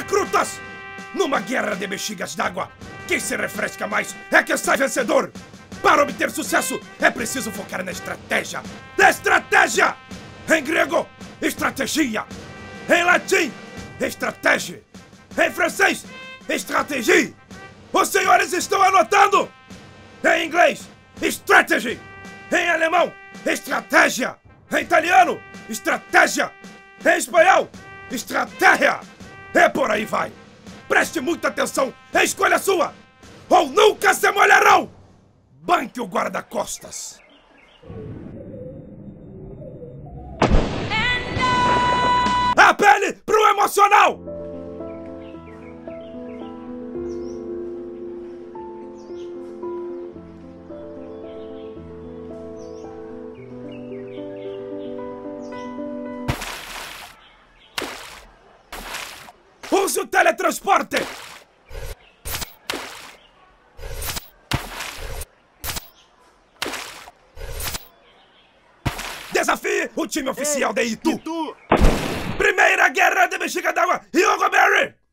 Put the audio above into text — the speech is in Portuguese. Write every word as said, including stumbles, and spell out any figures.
recrutas! Numa guerra de bexigas d'água, quem se refresca mais é quem sai vencedor! Para obter sucesso, é preciso focar na estratégia! Na estratégia! Em grego, estratégia! Em latim, estratégia! Em francês, estratégie! Os senhores estão anotando? Em inglês, strategy! Em alemão, estratégia! Em italiano, estratégia! Em espanhol, estratégia! E por aí vai! Preste muita atenção, é escolha sua! Ou nunca se molharão! Banque o guarda-costas! Apele pro emocional! Use o teletransporte! Desafie o time oficial de Itu! Itu! Primeira Guerra de Bexiga d'Água, Hugo Berry!